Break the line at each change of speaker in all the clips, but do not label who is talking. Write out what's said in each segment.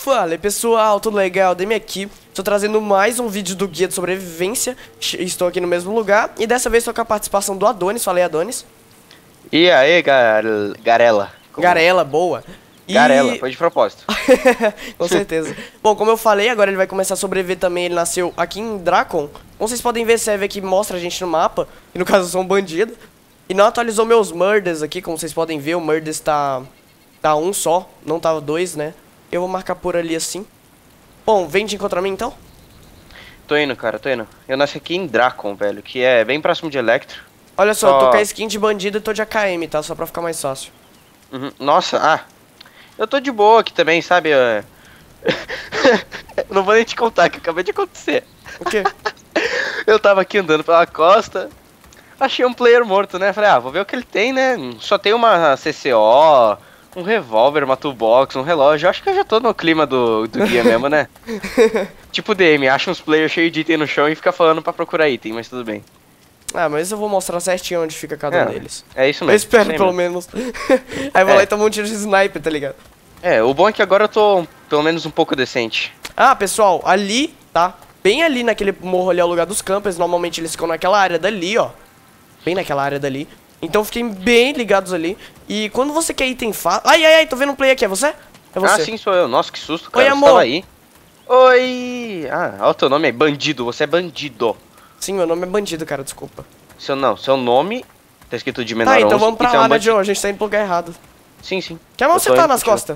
Fala aí pessoal, tudo legal? Demi aqui, estou trazendo mais um vídeo do Guia de Sobrevivência. Estou aqui no mesmo lugar e dessa vez estou com a participação do Adonis. Falei, Adonis.
E aí, Garela?
Garela, boa.
Garela, foi de propósito.
Com certeza. Bom, como eu falei, agora ele vai começar a sobreviver também. Ele nasceu aqui em Dracon. Como vocês podem ver, serve aqui, mostra a gente no mapa. E no caso eu sou um bandido. E não atualizou meus murders aqui, como vocês podem ver. O murders tá um só, não tava dois, né? Eu vou marcar por ali assim. Bom, vem de encontrar mim então?
Tô indo, cara, tô indo. Eu nasci aqui em Dracon, velho, que é bem próximo de Electro.
Olha só, eu tô com a skin de bandido e tô de AKM, tá? Só pra ficar mais fácil.
Nossa, eu tô de boa aqui também, sabe? Não vou nem te contar que acabou de acontecer.
O quê?
Eu tava aqui andando pela costa, achei um player morto, né? Falei, vou ver o que ele tem, né? Só tem uma CCO, um revólver, uma toolbox, um relógio. Acho que eu já tô no clima do guia mesmo, né? Tipo DM, acha uns players cheios de item no chão e fica falando pra procurar item, mas tudo bem.
Mas eu vou mostrar certinho onde fica cada um deles.
É isso mesmo.
Eu espero, pelo menos. Aí vou lá e tomo um tiro de sniper, tá ligado?
O bom é que agora eu tô, pelo menos, um pouco decente.
Pessoal, ali, tá? Bem ali naquele morro ali ao lugar dos campers. Normalmente eles ficam naquela área dali, ó. Bem naquela área dali. Então fiquem bem ligados ali. E quando você quer item fácil... Ai, tô vendo um play aqui, é você? É você?
Sim, sou eu. Nossa, que susto, cara.
Oi, amor.
Você tava aí. Oi! Olha o teu nome é Bandido, você é bandido.
Sim, meu nome é Bandido, cara, desculpa.
Seu nome tá escrito de menor 11.
Tá, então vamos pra lá, né,
bandido.
Joe? A gente tá indo pro lugar errado.
Sim.
Que mão você tá nas costas?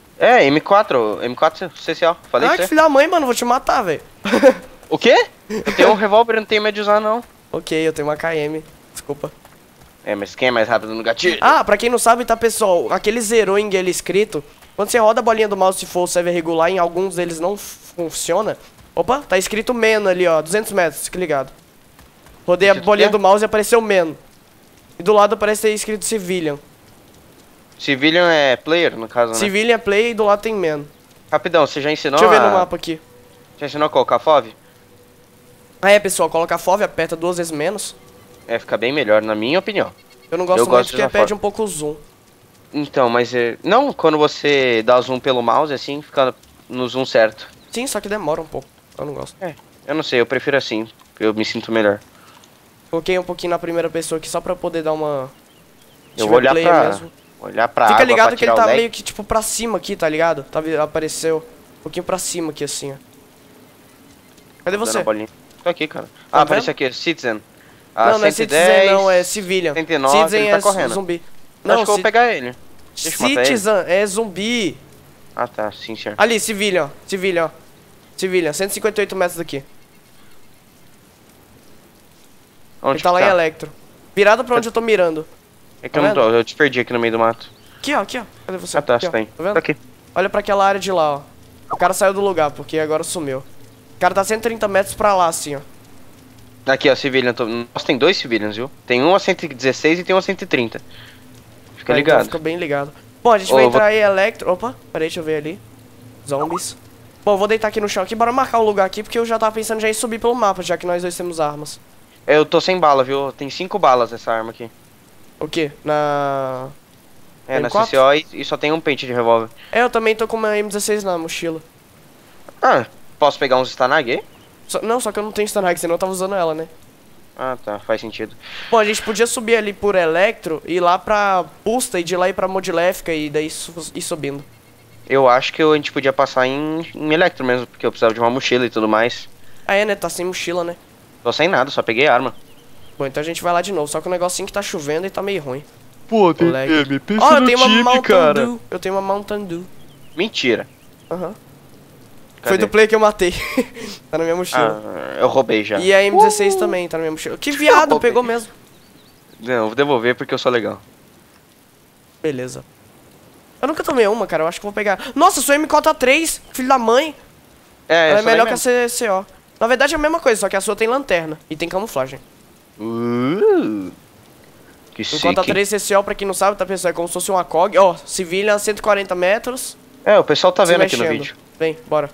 M4 CCO, falei
que filho da mãe, mano, vou te matar, velho.
O quê? Eu tenho um revólver, não tenho medo de usar, não.
Ok, eu tenho uma KM, desculpa.
Mas quem é mais rápido no gatilho?
Pra quem não sabe, tá, pessoal, aquele zeroing ali escrito, quando você roda a bolinha do mouse, se for o server regular, em alguns deles não funciona. Opa, tá escrito men ali, ó, 200 metros, fique ligado. Rodei a bolinha do mouse e apareceu men. E do lado aparece ter escrito civilian.
Civilian é player, no caso, né?
Civilian é play e do lado tem men.
Rapidão, você já ensinou
Deixa eu ver no mapa aqui.
Já ensinou a colocar FOV?
Pessoal, coloca FOV, aperta 2 vezes menos.
Fica bem melhor, na minha opinião.
Eu não gosto muito porque perde um pouco o zoom.
Então, mas não, quando você dá zoom pelo mouse, assim, fica no zoom certo.
Sim, só que demora um pouco. Eu não gosto.
Eu não sei, eu prefiro assim. Eu me sinto melhor.
Coloquei um pouquinho na primeira pessoa aqui só pra poder dar uma...
Eu vou olhar pra
Fica
água,
ligado
pra
que ele
tirar
tá
o lag.
meio que tipo pra cima aqui, tá ligado? Apareceu um pouquinho pra cima aqui assim, ó. Cadê você?
Tô aqui, cara.
Tá
Apareceu aqui, Citizen.
Não, não é Citizen não, é Civilian.
109,
Citizen
ele tá
é
correndo.
zumbi.
Não, acho que eu vou pegar ele.
Citizen é zumbi.
Tá, sim, senhor.
Ali, Civilian, ó. Civilian, ó. Civilian, 158 metros daqui.
Onde
ele tá lá em Electro. Virado pra onde eu tô mirando.
É que eu não tô, eu te perdi aqui no meio do mato.
Aqui, ó. Cadê você?
Tá,
aqui,
você tá aí.
Tá vendo?
Tá aqui.
Olha pra aquela área de lá, ó. O cara saiu do lugar, porque agora sumiu. O cara tá 130 metros pra lá, assim, ó.
Aqui, ó, Civilian. Nossa, tem 2 Civilians, viu? Tem um a 116 e tem um a 130. Fica ligado.
Então fica bem ligado. Bom, a gente vai entrar aí Electro. Opa, peraí, deixa eu ver ali. Zombies. Bom, eu vou deitar aqui no chão aqui. Bora marcar um lugar aqui, porque eu já tava pensando já em subir pelo mapa, já que nós dois temos armas.
Eu tô sem bala, viu? Tem 5 balas essa arma aqui.
O quê? Na
CCO e só tem um pente de revólver.
Eu também tô com uma M16 na mochila.
Posso pegar uns Stanag aí?
Só que eu não tenho Stanag, senão eu tava usando ela, né?
Tá, faz sentido.
Bom, a gente podia subir ali por Electro e ir lá pra Pusta e de lá ir pra Modilefka e daí ir subindo.
Eu acho que a gente podia passar em Electro mesmo, porque eu precisava de uma mochila e tudo mais.
Né? Tá sem mochila, né?
Tô sem nada, só peguei arma.
Bom, então a gente vai lá de novo, só que o negocinho que tá chovendo e tá meio ruim.
Pô, tem
eu tenho uma Mountain Dew. Eu tenho uma Mountain Dew.
Mentira.
Foi do play que eu matei. Tá na minha mochila.
Eu roubei já.
E a M16 também tá na minha mochila. Que viado, pegou mesmo.
Não, eu vou devolver porque eu sou legal.
Beleza. Eu nunca tomei uma, cara. Eu acho que vou pegar. Nossa, sou M4A3, filho da mãe. Ela é melhor que a CCO. Na verdade é a mesma coisa, só que a sua tem lanterna e tem camuflagem.
Que chique.
Enquanto a 3 CCO, pra quem não sabe, tá pensando, é como se fosse uma COG. Ó, Civilian a 140 metros.
O pessoal tá vendo aqui no vídeo.
Vem, bora.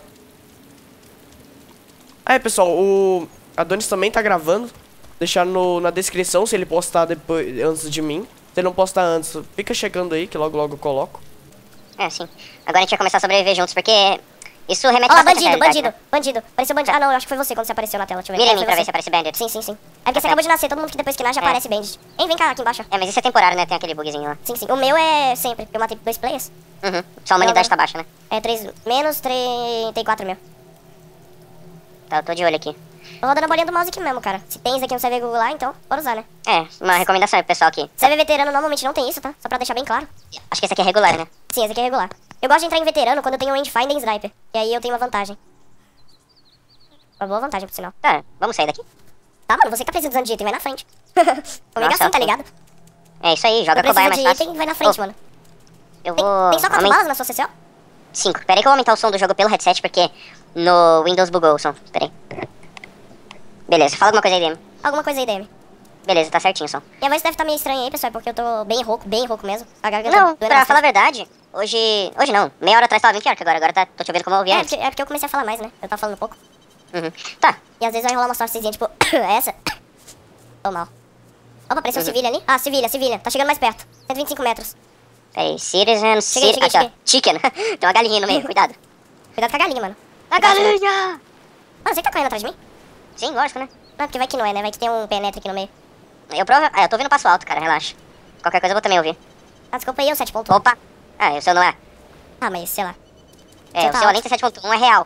Pessoal, o Adonis também tá gravando. Deixar na descrição se ele postar depois, antes de mim. Se ele não postar antes, fica chegando aí que logo logo eu coloco.
Sim. Agora a gente vai começar a sobreviver juntos, porque
Isso remete
Ó,
bastante à
bandido,
realidade,
bandido, bandido. Pareceu bandido. Ah, não, eu acho que foi você quando você apareceu na tela. Deixa eu ver.
Vira em mim
Foi
pra ver
você.
se aparece Bandit.
Sim, sim, sim. É porque você acabou de nascer, todo mundo que depois que nasce já aparece Bandit. Hein, vem cá, aqui embaixo.
É, mas isso é temporário, né? Tem aquele bugzinho lá.
Sim, sim. O meu é sempre, porque eu matei 2 players.
Uhum. Só a humanidade tá baixa, né?
É 3, menos 34 mil.
Tá, eu tô de olho aqui.
Tô rodando a bolinha do mouse aqui mesmo, cara. Se tem isso aqui no CV Google lá, então, bora usar, né?
É, uma recomendação aí pro pessoal aqui.
CV veterano normalmente não tem isso, tá? Só pra deixar bem claro.
Acho que esse aqui é regular, né?
Sim, esse aqui é regular. Eu gosto de entrar em veterano quando eu tenho rangefinder e sniper. E aí eu tenho uma vantagem. Uma boa vantagem, por sinal.
Tá, vamos sair daqui?
Tá, mano, você que tá precisando de item, vai na frente. Comigo assim, tá ligado?
É isso aí, joga
Eu
cobaia
preciso
mais
de
fácil.
item, vai na frente,
Oh,
mano.
Eu
Tem,
vou...
tem só 4 balas na sua CCO?
5. Pera aí que eu vou aumentar o som do jogo pelo headset, porque no Windows bugou o som. Pera aí. Beleza, fala alguma coisa aí, DM.
Alguma coisa aí, DM.
Beleza, tá certinho o som.
Minha voz deve estar meio estranha aí, pessoal, porque eu tô bem rouco mesmo. A garganta
Não,
doendo
pra
bastante.
falar a verdade, hoje não. Meia hora atrás tava bem pior que agora. Agora tô te ouvindo como eu ouvia
É,
antes.
porque eu comecei a falar mais, né? Eu tava falando pouco.
Uhum. Tá,
E às vezes vai rolar uma sortezinha, tipo, essa. Tô mal. Opa, apareceu um civilian ali. Ah, civilian. Tá chegando mais perto. 125 metros.
pera aí. Citizen,
Cheguei.
Aqui, ó. Chicken. Tem uma galinha no meio, cuidado.
Cuidado com a galinha, mano.
A galinha!
Mano, você que tá correndo atrás de mim?
Sim, lógico, né?
Não, porque vai que não é, né? Vai que tem um penetra aqui no meio.
Eu tô ouvindo passo alto, cara, relaxa. Qualquer coisa eu vou também ouvir.
Ah, desculpa aí, o 7.1.
Opa! Ah, o seu não é.
Ah, mas sei lá.
É,
Você
o
tá
seu
alto.
além de 7.1 é real.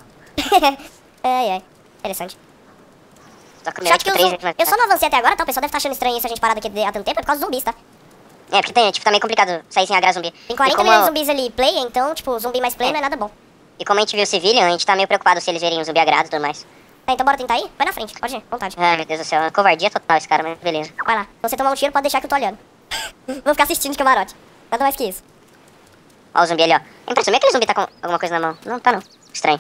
Ai. Interessante.
Só que o meu
Só
é
que
tipo
eu
3
eu só não avancei até agora, tá? O pessoal deve estar achando estranho isso a gente parado aqui há tanto tempo, é por causa dos zumbis, tá?
É, porque tem, tipo, tá meio complicado sair sem agrar zumbi.
Tem 40
e como,
milhões de zumbis ali play, então, tipo, zumbi mais play
É.
não é nada bom.
E como a gente viu o Civilian, a gente tá meio preocupado se eles verem o zumbi agrado e tudo mais.
Tá, então bora tentar ir? Vai na frente, pode ir, vontade.
Ai, meu Deus do céu, é covardia total esse cara, mas beleza.
Vai lá. Se você tomar um tiro, pode deixar que eu tô olhando. Vou ficar assistindo de camarote. Nada mais que isso.
Ó o zumbi ali, ó. É impressionante que aquele zumbi tá com alguma coisa na mão. Não, tá não. Estranho.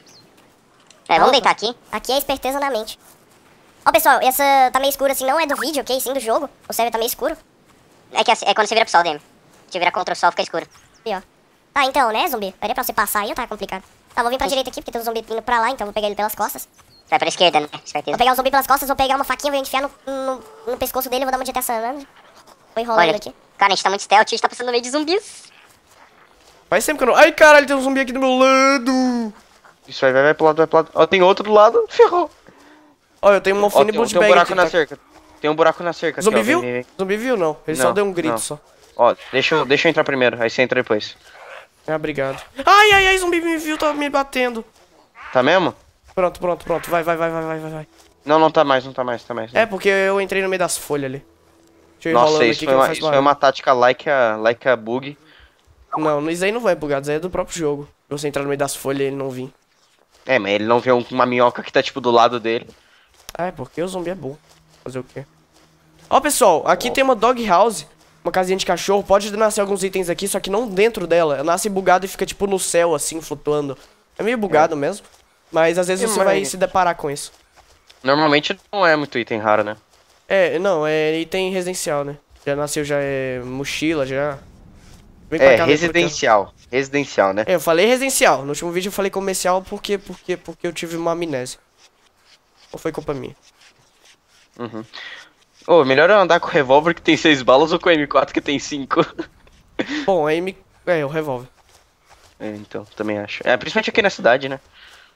É, vamos
Opa.
deitar aqui.
Aqui é esperteza na mente. Ó, pessoal, essa tá meio escura assim, não é do vídeo, ok? Sim do jogo. O server tá meio escuro.
É que assim, é quando você vira pro sol, DM. Se vira contra o sol, fica escuro.
E ó. Tá, então, né, zumbi? Daria pra você passar aí ou tá complicado? Tá, vou vir pra direita aqui, porque tem um zumbi indo pra lá, então vou pegar ele pelas costas.
Vai pra esquerda, né?
Vou
Esperteza.
pegar o zumbi pelas costas, vou pegar uma faquinha, vou enfiar no pescoço dele, vou dar uma de até Vou enrolando
Olha,
aqui.
cara, a gente tá muito stealth, a gente tá passando no meio de zumbis.
Faz tempo que eu não... Ai, caralho, tem um zumbi aqui do meu lado.
Isso aí, vai pro lado. Ó, tem outro do lado, ferrou.
Ó, eu tenho um
Ó,
Morphine
tem um
Blood Bag
buraco
aqui,
na
tá?
cerca. Tem um buraco na cerca
Zumbi
aqui, ó.
viu?
Vem, vem.
Zumbi viu, não. Ele só
Não,
deu um grito,
não.
só.
Ó, deixa eu entrar primeiro, aí você entra depois.
Ah, obrigado. Ai, zumbi me viu, tá me batendo.
Tá mesmo?
Pronto. Vai.
Não tá mais.
É, porque eu entrei no meio das folhas ali. Deixa eu ir
Nossa,
enrolando
isso
aqui
foi
que não
uma,
faz
isso foi
barulho.
uma tática like a bug.
Não, isso aí não vai bugado, isso aí é do próprio jogo. Você entrar no meio das folhas e ele não vir.
É, mas ele não vê uma minhoca que tá, tipo, do lado dele.
Ah, é porque o zumbi é bom. Fazer o quê? Ó, pessoal, aqui tem uma dog house, uma casinha de cachorro. Pode nascer alguns itens aqui, só que não dentro dela. Nasce bugado e fica, tipo, no céu, assim, flutuando. É meio bugado mesmo. Mas às vezes você vai se deparar com isso.
Normalmente não é muito item raro, né?
É, não, é item residencial, né? Já nasceu, já é mochila, já... Vem pra
É,
cá, vem pra cá.
residencial, né?
É, eu falei residencial. No último vídeo eu falei comercial porque eu tive uma amnésia. Ou foi culpa minha?
Uhum. Ô, melhor eu andar com o revólver que tem 6 balas ou com o M4 que tem 5.
Bom, aí me... É, o revólver.
É, então, também acho. É, principalmente aqui na cidade, né?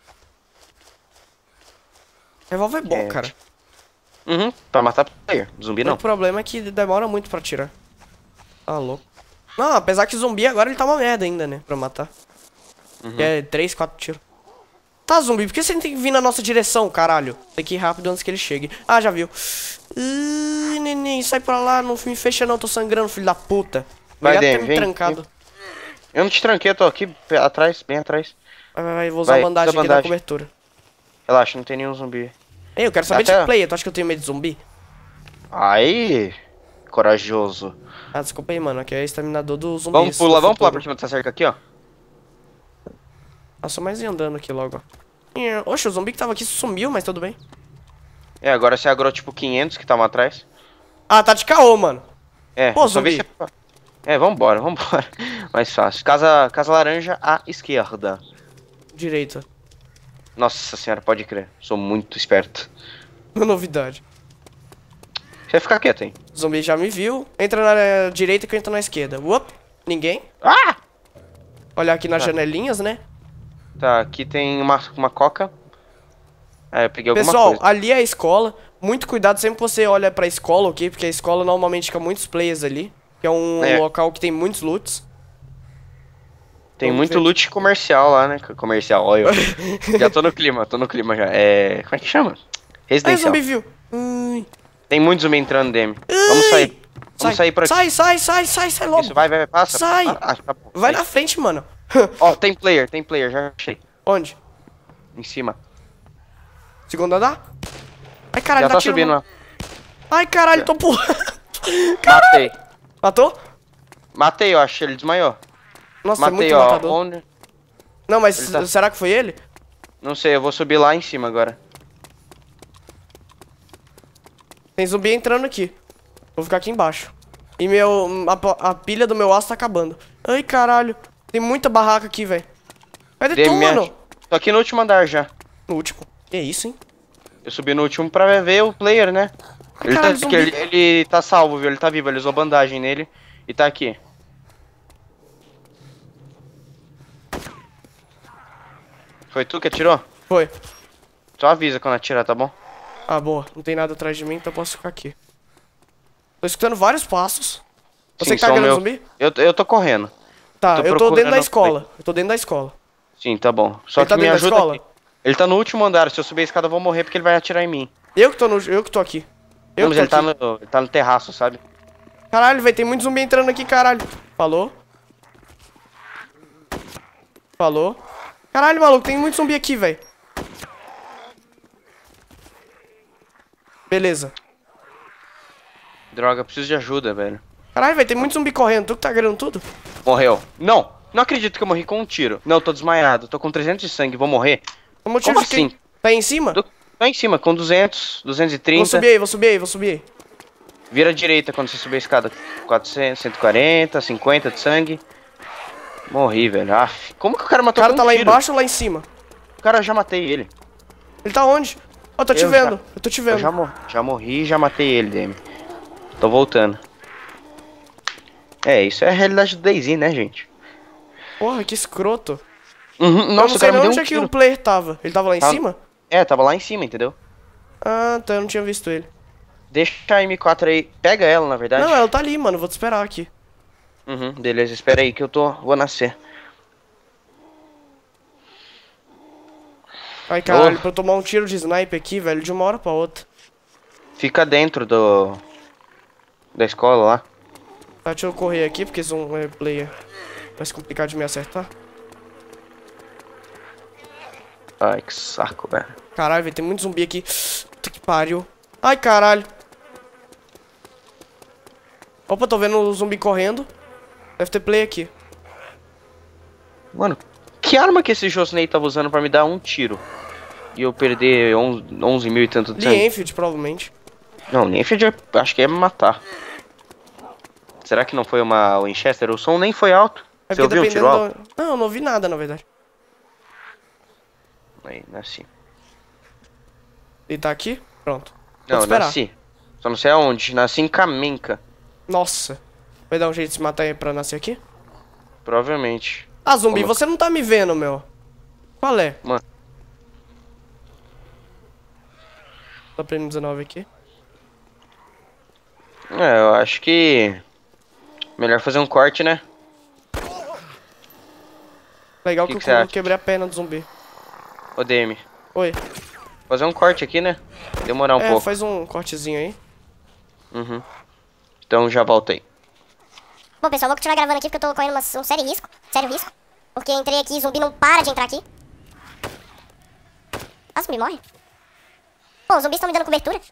Revólver é bom,
É,
cara.
Uhum, pra matar player. Zumbi não.
O problema é que demora muito pra atirar. Tá louco. Não, apesar que zumbi agora ele tá uma merda ainda, né? Pra matar. Que é 3, 4 tiros. Tá, zumbi, por que você tem que vir na nossa direção, caralho? Tem que ir rápido antes que ele chegue. Ah, já viu. Neném, sai pra lá, não me fecha não, tô sangrando, filho da puta.
Vai,
Obrigado por ter
Demi,
me
vem,
trancado.
Eu não te tranquei, eu tô aqui atrás, bem atrás.
Vai, vou usar
Vai,
a bandagem
usa
aqui da
bandagem.
cobertura.
Relaxa, não tem nenhum zumbi.
Ei, eu quero saber
Até-
de player, tu acha que eu tenho medo de zumbi?
Aí, corajoso.
Ah, desculpa aí, mano, aqui é exterminador do zumbi.
Vamos pular por cima dessa cerca aqui, ó.
Ah, só mais ir andando aqui logo, ó. Oxe, o zumbi que tava aqui sumiu, mas tudo bem.
É, agora você agrou tipo 500 que estavam atrás.
Ah, tá de caô, mano.
É,
Pô,
só vê
zumbi.
se... É, vambora. Mais fácil. Casa laranja à esquerda.
Direita.
Nossa senhora, pode crer. Sou muito esperto.
Novidade.
Você vai ficar quieto, hein?
O zumbi já me viu. Entra na direita que eu entro na esquerda. Uop, ninguém.
Ah!
Olhar aqui nas
Tá.
janelinhas, né?
Tá, aqui tem uma coca. É, eu peguei alguma
Pessoal,
coisa.
ali é a escola. Muito cuidado sempre que você olha pra escola, ok? Porque a escola normalmente fica muitos players ali. Que é um local que tem muitos loots.
Tem
Vamos
muito
ver.
loot comercial lá, né? Comercial, olha. Já tô no clima já. É. Como é que chama?
Ai,
Residencial.
zumbi viu. Ai.
Tem muito zumbi entrando, DM. Vamos sair. Vamos sair por aqui.
Sai logo.
Isso, vai, passa.
Sai.
Ah, tá bom.
Vai
Sai.
na frente, mano.
Ó, tem player, já achei.
Onde?
Em cima.
Segundo andar? Ai, caralho,
Já
dá
tá
tiro,
subindo
mano.
lá.
Ai, caralho, tô pulando.
Matei.
Matou?
Matei, eu acho. Ele desmaiou.
Nossa, é
Matei,
muito
ó.
matador.
Onde?
Não, mas
Ele tá-
será que foi ele?
Não sei, eu vou subir lá em cima agora.
Tem zumbi entrando aqui. Vou ficar aqui embaixo. E a pilha do meu aço tá acabando. Ai, caralho. Tem muita barraca aqui, velho. Cadê tu,
DM,
mano?
Tô aqui no último andar já.
No último. Que isso, hein?
Eu subi no último pra ver o player, né? Ele tá,
Caralho,
porque
zumbi.
ele tá salvo, viu? Ele tá vivo, ele usou bandagem nele e tá aqui. Foi tu que atirou?
Foi.
Só avisa quando atirar, tá bom?
Ah, boa. Não tem nada atrás de mim, então eu posso ficar aqui. Tô escutando vários passos. Você
Sim,
que tá
só o
ganhando
meu.
zumbi?
Eu tô correndo.
Tá,
Tô
eu tô dentro da
procurando-
escola. Eu tô dentro da escola.
Sim, tá bom. Só
Ele
que
tá
me
dentro da
ajuda
escola?
aqui. Ele tá no último andar, se eu subir a escada eu vou morrer porque ele vai atirar em mim.
Eu que tô aqui. Eu
Não, mas
que
ele
tô aqui.
ele tá no terraço, sabe?
Caralho, velho, tem muito zumbi entrando aqui, caralho. Falou? Falou? Caralho, maluco, tem muito zumbi aqui, velho. Beleza.
Droga, eu preciso de ajuda, velho.
Caralho, velho, tem muito zumbi correndo. Tu que tá ganhando tudo?
Morreu. Não, não acredito que eu morri com um tiro. Não, eu tô desmaiado, tô com 300 de sangue, vou morrer.
O motivo
Como
de quem?
assim?
Tá aí em cima?
Tô em cima, com 200, 230.
Vou subir aí.
Vira à direita quando você subir a escada. 400, 140, 50 de sangue. Morri, velho. Aff. Como que o cara
O
matou
cara
com
tá
um
lá
tiro?
embaixo ou lá em cima?
O cara, eu já matei ele.
Ele tá onde? Ó, tô te
Eu
vendo.
já-
Eu tô te
Eu
vendo.
já morri e já matei ele, DM. Tô voltando. É, isso é a realidade do DayZ, né, gente?
Porra, que escroto.
Uhum,
Eu
nossa,
não
o
sei
cara me
nem
deu
onde
um
é que o
tiro.
player tava. Ele tava lá em
Tá.
cima?
É, tava lá em cima, entendeu?
Ah, tá, eu não tinha visto ele.
Deixa a M4 aí. Pega ela, na verdade.
Não, ela tá ali, mano. Vou te esperar aqui.
Uhum, beleza, espera aí que vou nascer.
Ai, caralho,
Oh.
pra eu tomar um tiro de sniper aqui, velho, de uma hora pra outra.
Fica dentro da escola lá.
Tá, deixa eu correr aqui, porque esse é um player vai se complicar de me acertar.
Ai, que saco, velho.
Caralho, velho, tem muito zumbi aqui. Puta que pariu. Ai, caralho. Opa, tô vendo o zumbi correndo. Deve ter play aqui.
Mano, que arma que esse Josney tava usando pra me dar um tiro? E eu perder 11 mil e tanto de
Lee
sangue?
Enfield, provavelmente.
Não, nem acho que ia me matar. Será que não foi uma Winchester? O som nem foi alto.
É
Você
porque
ouviu um tiro alto?
Não, eu não ouvi nada, na verdade.
Aí, nasci.
Ele tá aqui? Pronto. Vou te
Não,
esperar.
nasci. Só não sei aonde. Nasci em Kamenka.
Nossa. Vai dar um jeito de se matar aí pra nascer aqui?
Provavelmente.
Ah, zumbi,
Como-
você não tá me vendo, meu. Qual é?
Mano.
Tá prêmio 19 aqui.
É, eu acho que... Melhor fazer um corte, né?
Legal
Que
que,
que você
eu
acha?
quebrei a perna do zumbi.
Ô, DM.
Oi.
Fazer um corte aqui, né? Demorar um pouco.
Faz um cortezinho aí.
Uhum. Então já voltei.
Bom, pessoal, vou continuar gravando aqui porque eu tô correndo um sério risco. Porque entrei aqui e zumbi não para de entrar aqui. Ah, zumbi morre? Pô, os zumbis estão me dando cobertura.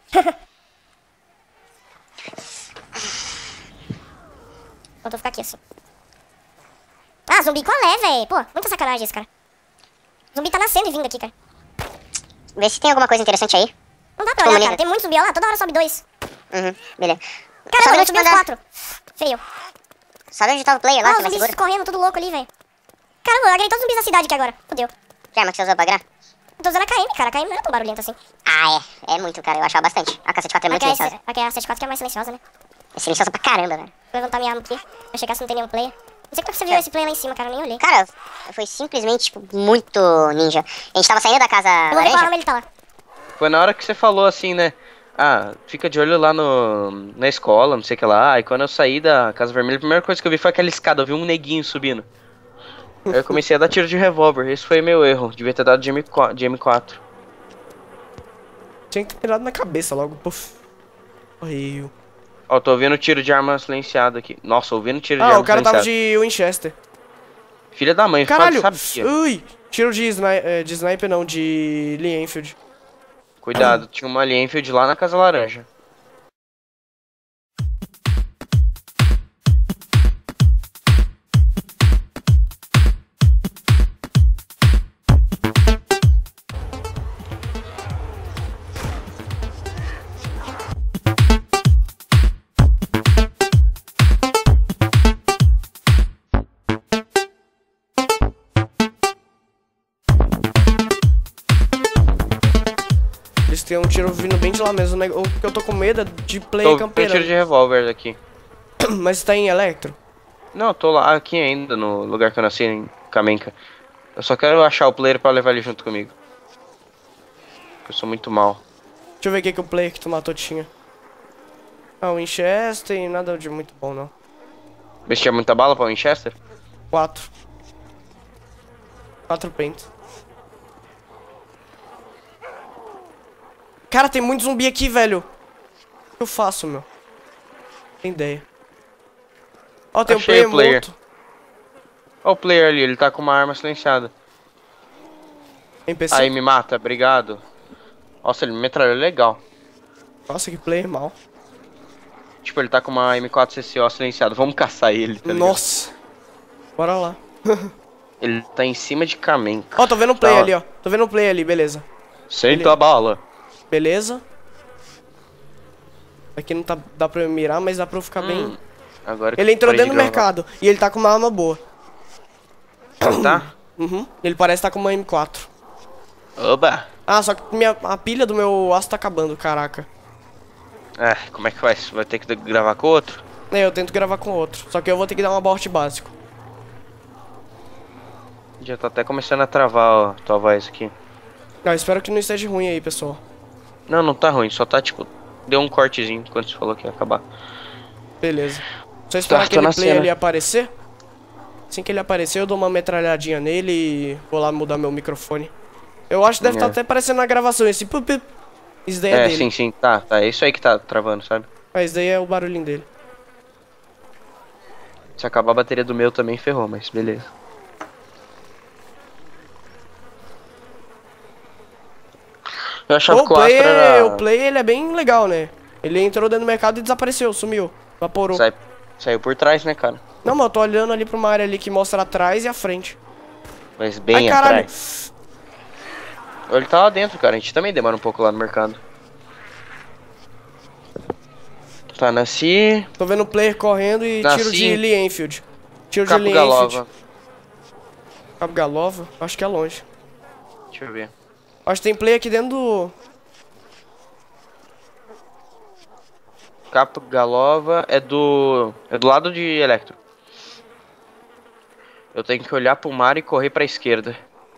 Eu vou ficar aqui assim. Ah, zumbi, qual é, véi? Pô, muita sacanagem esse cara. Zumbi tá nascendo e vindo aqui, cara.
Vê se tem alguma coisa interessante aí.
Não dá pra
Como
olhar,
ele-
cara. Tem muito zumbi, olha lá. Toda hora sobe 2.
Uhum, beleza.
Caramba,
Sabe
eu
onde
subi uns
mandar?
4. Feio.
Sabe onde tava o player lá?
Ah,
Que
os
mais
zumbis
seguro?
correndo, tudo louco ali, velho. Caramba, eu agrei todos os zumbis da cidade aqui agora. Fudeu.
Que arma que você usou pra agrar?
Eu tô usando a KM, cara. A KM não era tão barulhenta assim.
Ah, é. É muito, cara. Eu achava bastante. A K74 é muito silenciosa.
A 74 que é mais silenciosa, né?
É silenciosa pra caramba, velho.
Vou levantar minha arma aqui. Pra chegar se não tem nenhum player.
Não sei como você viu esse play lá em cima, cara, eu nem olhei.
Cara, foi simplesmente, tipo, muito ninja. A gente tava saindo da casa
Eu vou ver qual
laranja.
arma ele tá lá.
Foi na hora que você falou assim, né? Ah, fica de olho lá na escola, não sei o que lá. Aí quando eu saí da Casa Vermelha, a primeira coisa que eu vi foi aquela escada, eu vi um neguinho subindo. Aí eu comecei a dar tiro de revólver, esse foi meu erro, devia ter dado de M4.
Tinha que ter dado na cabeça logo, puf. Horrível.
Ó, tô ouvindo tiro de arma silenciado aqui. Nossa, ouvindo tiro de arma
Ah, o cara
silenciado.
tava de Winchester.
Filha da mãe,
Caralho!
sabia.
Ui! Tiro de sniper não, de Lee Enfield.
Cuidado, tinha uma Lee Enfield lá na Casa Laranja.
Eles têm um tiro vindo bem de lá mesmo, né? O que eu tô com medo é de play
Tô ouvindo
campeiro.
tiro de revólver aqui.
Mas tá em Electro.
Não, eu tô lá aqui ainda, no lugar que eu nasci, em Kamenka. Eu só quero achar o player pra levar ele junto comigo. Eu sou muito mal.
Deixa eu ver o que o player que tu matou tinha. Ah, Winchester e nada de muito bom, não.
Vê se tinha muita bala pra Winchester?
4 pentes. Cara, tem muito zumbi aqui, velho. O que eu faço, meu? Tem ideia. Ó, tem um
Achei
player
o player.
morto.
Ó o player ali, ele tá com uma arma silenciada.
NPC.
Aí, me mata, obrigado. Nossa, ele me metralhou legal.
Nossa, que player mal.
Tipo, ele tá com uma M4 CCO silenciada. Vamos caçar ele, tá ligado?
Nossa. Bora lá.
Ele tá em cima de Kamenka.
Ó, tô vendo um player
Tá.
ali, ó. Tô vendo um player ali, beleza.
Senta a bala.
Beleza. Aqui não tá, dá pra eu mirar, mas dá pra eu ficar bem...
Agora que
Ele
eu
entrou
parei
dentro do
de gravar.
mercado. E ele tá com uma arma boa.
Tá?
Uhum. Ele parece estar com uma M4.
Oba!
Ah, só que a pilha do meu aço tá acabando, caraca.
É, como é que vai? Vai ter que gravar com outro?
É, eu tento gravar com outro. Só que eu vou ter que dar um aborte básico.
Já tá até começando a travar, ó, tua voz aqui.
Ah, espero que não esteja ruim aí, pessoal.
Não, não tá ruim, só tá tipo... Deu um cortezinho quando você falou que ia acabar.
Beleza. Só esperar
tô
aquele
na
player
cena.
ali aparecer. Assim que ele aparecer, eu dou uma metralhadinha nele e vou lá mudar meu microfone. Eu acho que deve estar até aparecendo na gravação esse pup, pup. Isso daí é dele.
Sim, sim, tá. É isso aí que tá travando, sabe?
Ah, isso daí é o barulhinho dele.
Se acabar a bateria do meu também ferrou, mas beleza. Eu achava que o Astra era...
O play, ele é bem legal, né? Ele entrou dentro do mercado e desapareceu, sumiu. Evaporou.
Saiu por trás, né, cara?
Não, mas eu tô olhando ali pra uma área ali que mostra atrás e a frente.
Mas bem
Ai, caralho.
atrás. Ele tá lá dentro, cara. A gente também demora um pouco lá no mercado. Tá, nasci...
Tô vendo o player correndo e
Nasci.
tiro de Lee Enfield. Tiro de
Capo
Lee Enfield.
Galova.
Cabo Galova? Acho que é longe.
Deixa eu ver.
Acho que tem player aqui dentro do...
Capo Galova é do lado de Electro. Eu tenho que olhar pro mar e correr pra esquerda.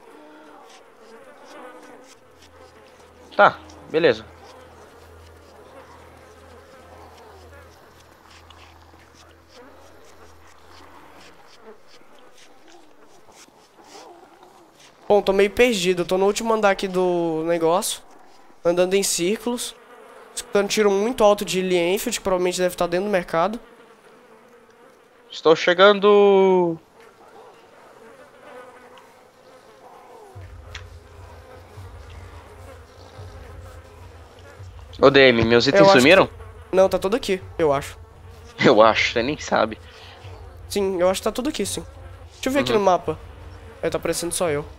Tá, beleza.
Bom, tô meio perdido. Tô no último andar aqui do negócio. Andando em círculos. Escutando tiro muito alto de Lee Enfield, que provavelmente deve estar dentro do mercado.
Estou chegando. Ô DM, meus itens
acho
sumiram?
Não, tá tudo aqui, eu acho.
Eu acho, você nem sabe.
Sim, eu acho que tá tudo aqui, sim. Deixa eu ver aqui no mapa. Tá aparecendo só eu.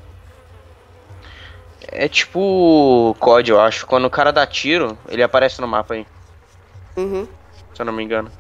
É tipo COD, eu acho. Quando o cara dá tiro, ele aparece no mapa aí.
Uhum.
Se eu não me engano.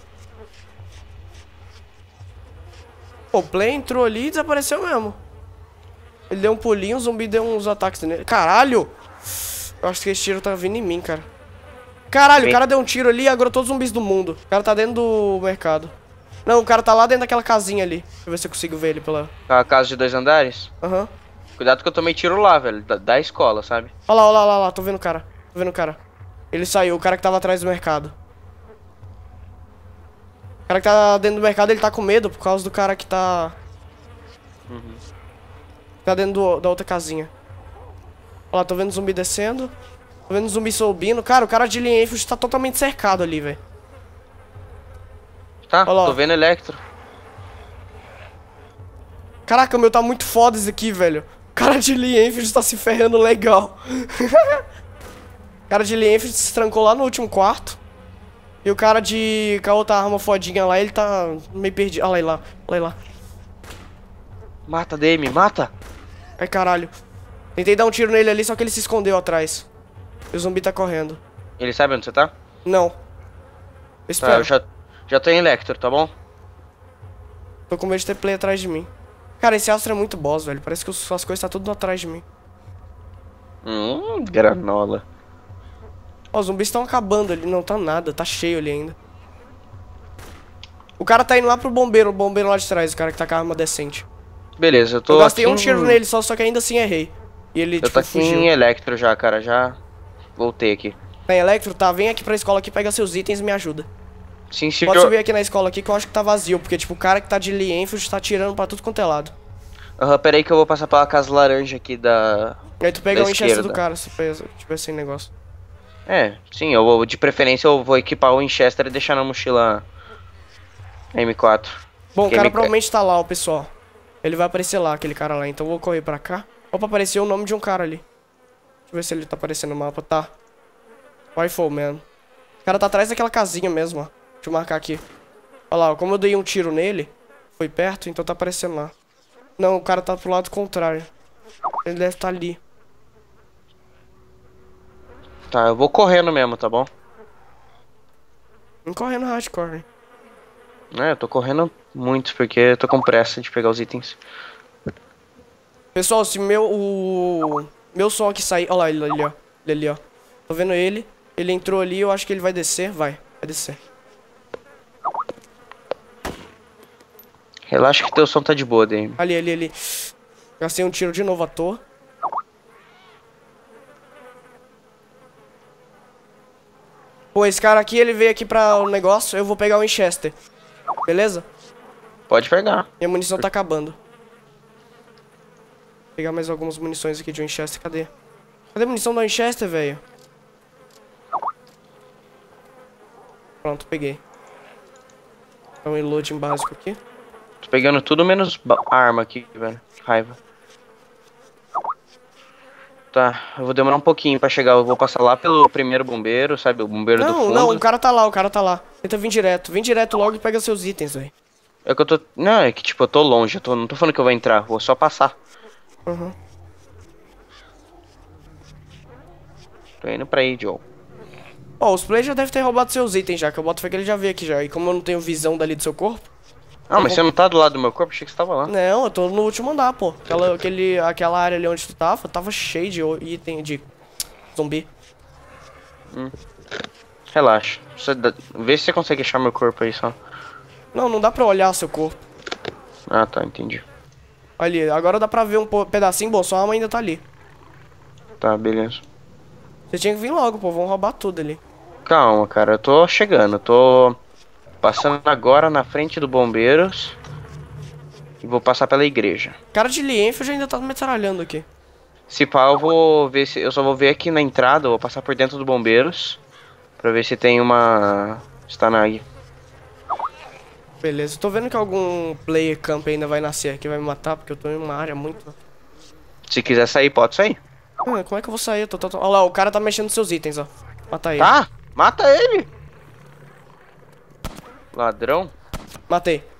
Pô, o play entrou ali e desapareceu mesmo. Ele deu um pulinho, o zumbi deu uns ataques nele. Caralho! Eu acho que esse tiro tá vindo em mim, cara. Caralho, o cara deu um tiro ali e agrou todos os zumbis do mundo. O cara tá dentro do mercado. Não, o cara tá lá dentro daquela casinha ali. Deixa eu ver se eu consigo ver ele pela...
A casa de 2 andares?
Aham.
Cuidado que eu tomei tiro lá, velho. Da escola, sabe?
Olha lá, olha lá, olha lá. Tô vendo o cara. Tô vendo o cara. Ele saiu, o cara que tava atrás do mercado. O cara que tá dentro do mercado, ele tá com medo por causa do cara que tá... Tá dentro da outra casinha. Olha lá, tô vendo zumbi descendo. Tô vendo zumbi subindo. Cara, o cara de Alien Enfield tá totalmente cercado ali, velho.
Tá,
Olha lá, ó.
tô vendo Electro.
Caraca, o meu tá muito foda esse aqui, velho. O cara de Alien Enfield tá se ferrando legal. O cara de Alien Enfield se trancou lá no último quarto. E o cara de... com a outra arma fodinha lá, ele tá meio perdido. Olha lá, olha lá.
Mata, Demi, mata!
Ai, caralho. Tentei dar um tiro nele ali, só que ele se escondeu atrás. E o zumbi tá correndo.
Ele sabe onde você tá?
Não.
Tá,
Espera.
eu já tô em Electro, tá bom?
Tô com medo de ter play atrás de mim. Cara, esse Astra é muito boss, velho. Parece que as coisas tá tudo atrás de mim.
Granola.
Ó, os zumbis estão acabando ali. Não tá nada, tá cheio ali ainda. O cara tá indo lá pro bombeiro, o bombeiro lá de trás, o cara que tá com a arma decente.
Beleza, eu tô
Eu gastei
aqui
um tiro nele só que ainda assim errei. E ele,
Eu tô
tipo,
aqui
fugiu.
em Electro já, cara, já voltei aqui.
Tá em Electro? Tá, vem aqui pra escola aqui, pega seus itens e me ajuda.
Sim,
Pode
senhor.
subir aqui na escola aqui que eu acho que tá vazio, porque, tipo, o cara que tá de Lee Enfield tá atirando pra tudo quanto é lado.
Pera aí que eu vou passar pela casa laranja aqui da...
Aí tu pega
Da
o Winchester
esquerda.
do cara, se tiver sem negócio.
Sim, eu vou, de preferência eu vou equipar o Winchester e deixar na mochila M4.
Bom, o
Que
cara
ele-
provavelmente tá lá, ó, pessoal. Ele vai aparecer lá, aquele cara lá. Então eu vou correr pra cá. Opa, apareceu o nome de um cara ali. Deixa eu ver se ele tá aparecendo no mapa. Tá. Rifleman. O cara tá atrás daquela casinha mesmo, ó. Deixa eu marcar aqui. Olha lá, ó, como eu dei um tiro nele, foi perto, então tá aparecendo lá. Não, o cara tá pro lado contrário. Ele deve estar ali.
Tá, eu vou correndo mesmo, tá bom?
Vem correndo hardcore.
Eu tô correndo muito porque eu tô com pressa de pegar os itens.
Pessoal, se meu som aqui sair... Olha lá, ele ali, ó. Ele ali, ó. Tô vendo ele. Ele entrou ali, eu acho que ele vai descer. Vai descer.
Relaxa que teu som tá de boa, Dame.
Ali. Gastei um tiro de novo à toa. Pô, esse cara aqui, ele veio aqui pra o negócio. Eu vou pegar o Winchester. Beleza?
Pode pegar.
Minha munição tá acabando. Vou pegar mais algumas munições aqui de Winchester. Cadê? Cadê a munição do Winchester, velho? Pronto, peguei. Dá um reloading básico aqui.
Tô pegando tudo menos arma aqui, velho. Raiva. Tá, eu vou demorar um pouquinho pra chegar. Eu vou passar lá pelo primeiro bombeiro, sabe? O bombeiro do fundo.
Não, o cara tá lá. Tenta vir direto. Vem direto logo e pega seus itens, velho.
É que eu tô... Não, é que tipo, eu tô longe. Não tô falando que eu vou entrar. Vou só passar.
Uhum.
Tô indo pra aí, Joe.
Ó, os players já devem ter roubado seus itens já, que eu boto fé que ele já veio aqui já. E como eu não tenho visão dali do seu corpo...
Ah, mas você não tá do lado do meu corpo? Achei que você tava lá.
Não, eu tô no último andar, pô. Aquela área ali onde tu tava cheio de item de zumbi.
Relaxa. Vê se você consegue achar meu corpo aí só.
Não dá pra olhar seu corpo.
Ah, tá, entendi.
Ali, agora dá pra ver um pedacinho, bom, sua arma ainda tá ali.
Tá, beleza.
Você tinha que vir logo, pô, vão roubar tudo ali.
Calma, cara, eu tô chegando. Eu tô passando agora na frente do bombeiros. E vou passar pela igreja.
Cara de Lienfield ainda tá metralhando aqui.
Se pá, eu vou ver se... Eu só vou ver aqui na entrada, eu vou passar por dentro do bombeiros. Pra ver se tem uma... Stanag.
Beleza, eu tô vendo que algum player camp ainda vai nascer aqui, vai me matar, porque eu tô em uma área muito...
Se quiser sair, pode sair.
Como é que eu vou sair? Eu tô... Olha lá, o cara tá mexendo nos seus itens, ó. Mata ele.
Tá, mata ele! Ladrão.
Matei.